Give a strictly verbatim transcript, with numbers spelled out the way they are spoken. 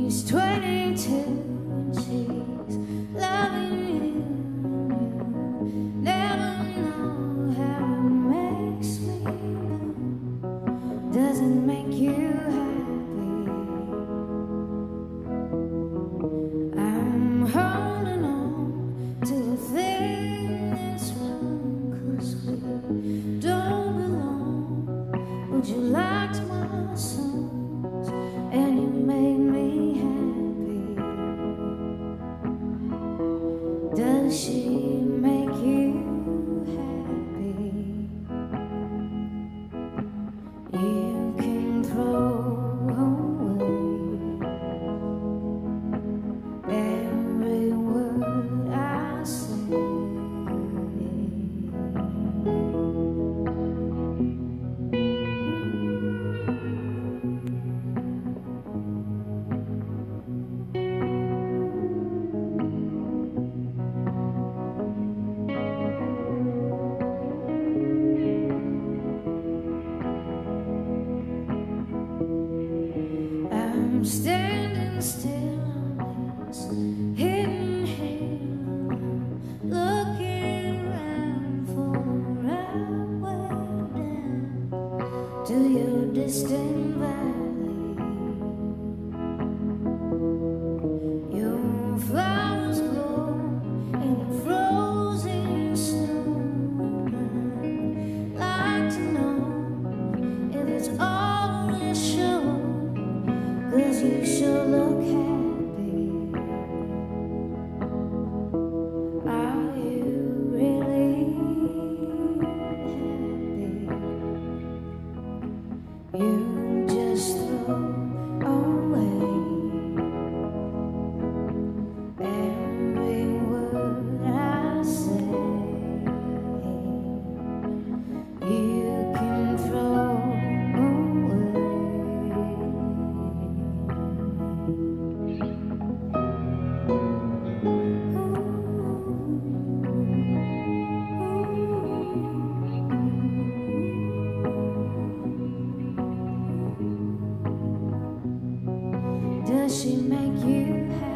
She's twenty-two and she's loving you. Never know how it makes me feel. Does it make you happy? I'm holding on to a thing that's wrong, 'cause we don't belong. Would you like my songs? And you make me happy. Does she make you happy? You can throw away every word I say. I'm standing still on this hidden hill, looking around for a way down to your distant valley. Your flowers blow in the frozen snow. I'd like to know if it's all a show, 'cause you sure look happy. Are you really happy? You just throw away every word I say. You can throw Does she make you happy?